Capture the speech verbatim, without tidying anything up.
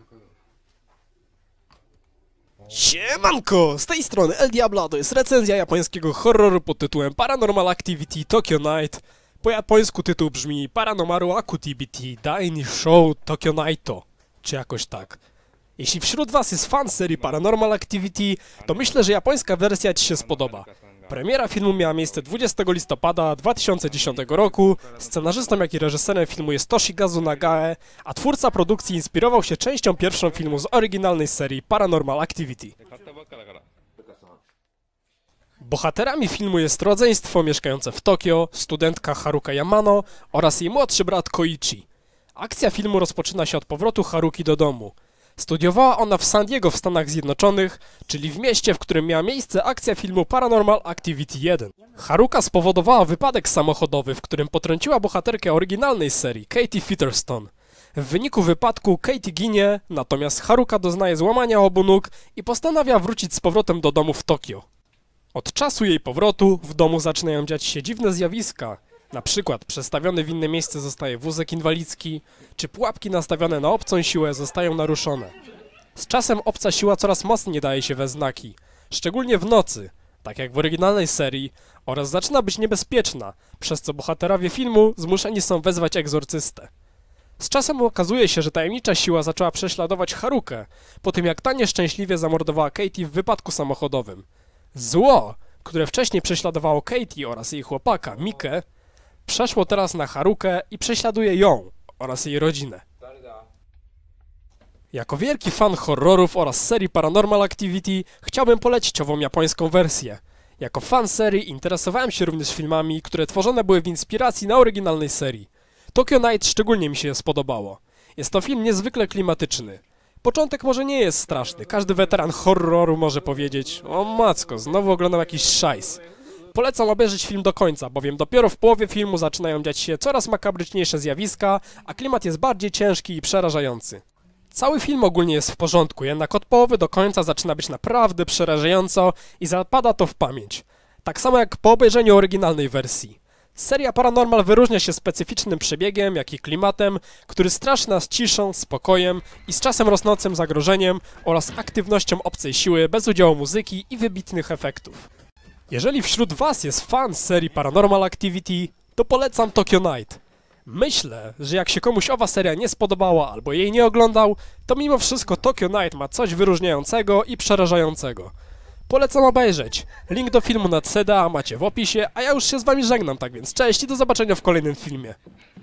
Siemanko! Z tej strony El Diablo, to jest recenzja japońskiego horroru pod tytułem Paranormal Activity Tokyo Night. Po japońsku tytuł brzmi Paranormal Activity Daini Show Tokyo Nighto, czy jakoś tak. Jeśli wśród was jest fan serii Paranormal Activity, to myślę, że japońska wersja ci się spodoba. Premiera filmu miała miejsce dwudziestego listopada dwa tysiące dziesiątego roku, scenarzystą jak i reżyserem filmu jest Toshigazu Nagae, a twórca produkcji inspirował się częścią pierwszą filmu z oryginalnej serii Paranormal Activity. Bohaterami filmu jest rodzeństwo mieszkające w Tokio, studentka Haruka Yamano oraz jej młodszy brat Koichi. Akcja filmu rozpoczyna się od powrotu Haruki do domu. Studiowała ona w San Diego w Stanach Zjednoczonych, czyli w mieście, w którym miała miejsce akcja filmu Paranormal Activity jeden. Haruka spowodowała wypadek samochodowy, w którym potrąciła bohaterkę oryginalnej serii, Katie Featherston. W wyniku wypadku Katie ginie, natomiast Haruka doznaje złamania obu nóg i postanawia wrócić z powrotem do domu w Tokio. Od czasu jej powrotu w domu zaczynają dziać się dziwne zjawiska. Na przykład przestawiony w inne miejsce zostaje wózek inwalidzki, czy pułapki nastawione na obcą siłę zostają naruszone. Z czasem obca siła coraz mocniej daje się we znaki, szczególnie w nocy, tak jak w oryginalnej serii, oraz zaczyna być niebezpieczna, przez co bohaterowie filmu zmuszeni są wezwać egzorcystę. Z czasem okazuje się, że tajemnicza siła zaczęła prześladować Harukę, po tym jak ta nieszczęśliwie zamordowała Katie w wypadku samochodowym. Zło, które wcześniej prześladowało Katie oraz jej chłopaka, Mikę, przeszło teraz na Harukę i prześladuje ją oraz jej rodzinę. Jako wielki fan horrorów oraz serii Paranormal Activity chciałbym polecić ową japońską wersję. Jako fan serii interesowałem się również filmami, które tworzone były w inspiracji na oryginalnej serii. Tokyo Night szczególnie mi się spodobało. Jest to film niezwykle klimatyczny. Początek może nie jest straszny, każdy weteran horroru może powiedzieć: o macko, znowu oglądam jakiś szajs. Polecam obejrzeć film do końca, bowiem dopiero w połowie filmu zaczynają dziać się coraz makabryczniejsze zjawiska, a klimat jest bardziej ciężki i przerażający. Cały film ogólnie jest w porządku, jednak od połowy do końca zaczyna być naprawdę przerażająco i zapada to w pamięć. Tak samo jak po obejrzeniu oryginalnej wersji. Seria Paranormal wyróżnia się specyficznym przebiegiem, jak i klimatem, który straszy nas ciszą, spokojem i z czasem rosnącym zagrożeniem oraz aktywnością obcej siły bez udziału muzyki i wybitnych efektów. Jeżeli wśród was jest fan serii Paranormal Activity, to polecam Tokyo Night. Myślę, że jak się komuś owa seria nie spodobała albo jej nie oglądał, to mimo wszystko Tokyo Night ma coś wyróżniającego i przerażającego. Polecam obejrzeć. Link do filmu na C D A macie w opisie, a ja już się z wami żegnam, tak więc cześć i do zobaczenia w kolejnym filmie.